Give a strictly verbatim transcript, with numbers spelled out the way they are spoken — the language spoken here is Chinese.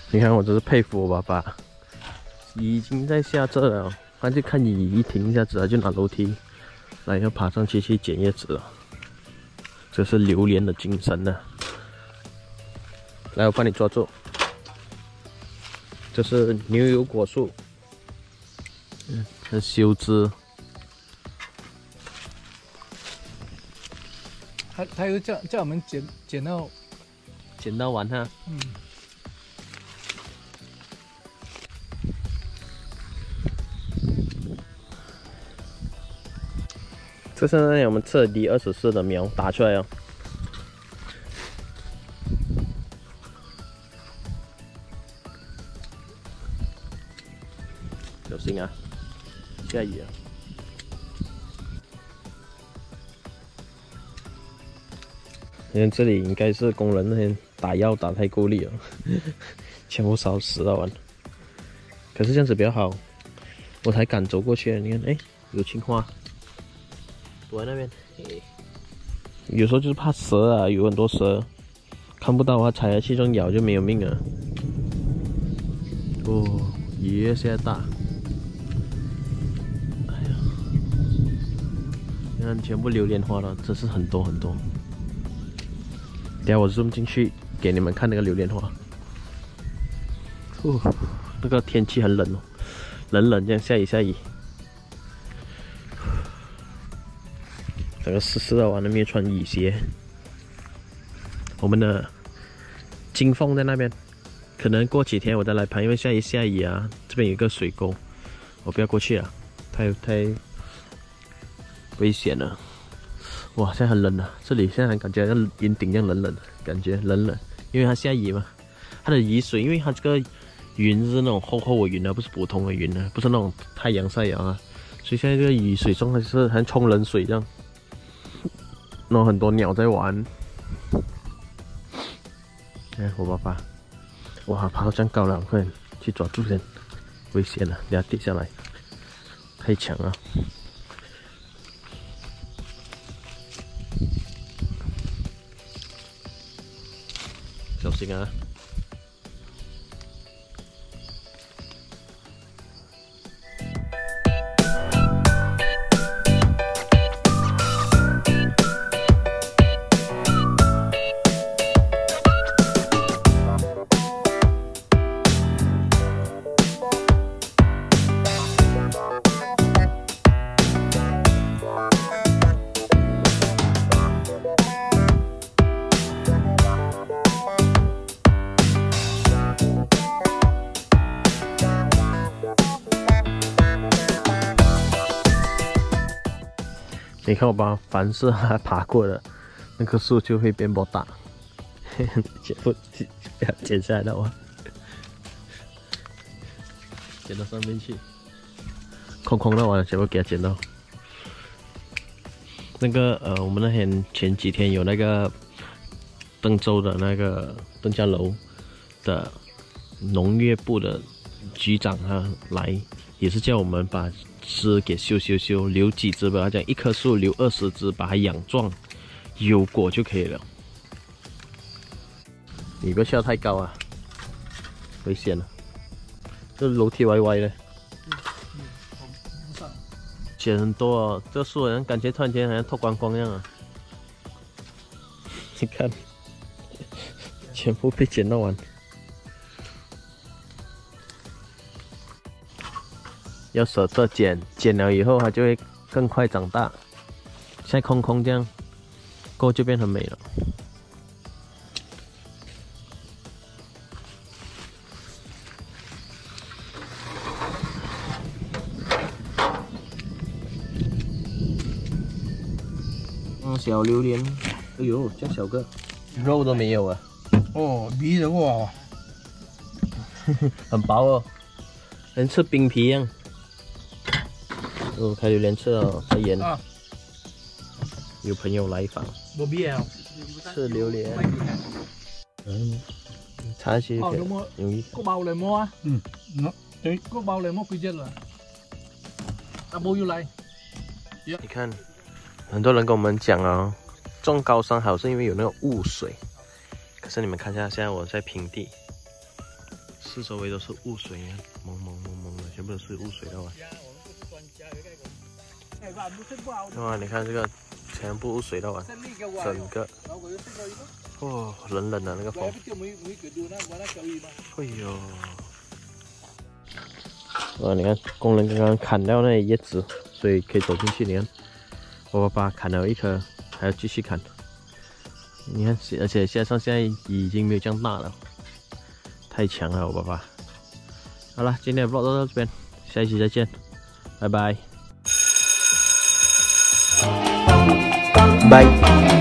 你看我真是佩服我爸爸，已经在下这了，他就看雨一停一下子，他就拿楼梯来要爬上去去捡叶子了。这是榴莲的精神呢。来，我帮你抓住。这是牛油果树，嗯，这是修枝。 他他又叫叫我们捡捡到捡到完哈。 嗯。 这是那我们测 D 二十四的苗打出来哦。小心啊，下雨啊！因为这里应该是工人那天打药打太够力了，全部烧死了完。可是这样子比较好，我才敢走过去。你看，哎，有青蛙。躲在那边，有时候就是怕蛇啊，有很多蛇，看不到的话踩下去这种咬就没有命了。哦，雨越下大，哎呀，你看全部榴莲花了，真是很多很多。等下我 zoom 进去给你们看那个榴莲花。哦，那个天气很冷哦，冷冷这样下雨下雨。整个湿湿的，往那边穿雨鞋。我们的金凤在那边，可能过几天我再来拍，因为下雨下雨啊，这边有一个水沟，我不要过去了，太太危险了。哇，现在很冷啊，这里现在感觉像云顶一样冷冷的，感觉冷冷，因为它下雨嘛，它的雨水，因为它这个云是那种厚厚的云啊，不是普通的云啊，不是那种太阳晒阳啊，所以现在这个雨水中还是像冲冷水这样。然后很多鸟在玩。哎，我爸爸，哇，爬到这样高了，快点去抓住先，危险了，等下跌下来，太强了。小心啊！你看我把凡是它爬过的那棵树就会变波大，全部不要剪下来的话，剪到上面去，空空的完了全部给它剪到。那个呃，我们那天前几天有那个登州的那个登嘉楼的农业部的局长他来，也是叫我们把枝给修修修，留几枝吧，他讲一棵树留二十枝，把它养壮，有果就可以了。你不要跳太高啊，危险了。这楼梯歪歪的，剪很多哦，这树好像感觉突然间好像脱光光一样啊！你看，全部被剪到完。要舍得剪，剪了以后它就会更快长大。现在空空这样，过后就变很美了。嗯，小榴莲，哎呦，这样小个，肉都没有啊。 哦，皮的哇， 很薄哦，跟吃冰皮一样。哦，开榴莲吃了，开盐。啊、有朋友来访， 冇皮啊， 吃榴莲。嗯，查起哦，容易。個包嚟摸啊？嗯，對，個包嚟摸幾隻啦？阿冇要嚟。 你看，很多人跟我们讲啊，种高山好是因为有那个雾水。可是你们看一下，现在我在平地， 四周围都是雾水，蒙蒙蒙蒙的，全部都是雾水的哇。哇，你看这个，全部雾水的哇，整个，哦，冷冷的那个风。哎呦，哇，你看工人刚刚砍掉那些叶子，所以可以走进去。你看，我爸爸砍了一棵，还要继续砍。你看，而且现在上现在已经没有这样大了。 太强了，我爸爸。好了，今天的 vlog 到这边，下一期再见，拜拜。拜。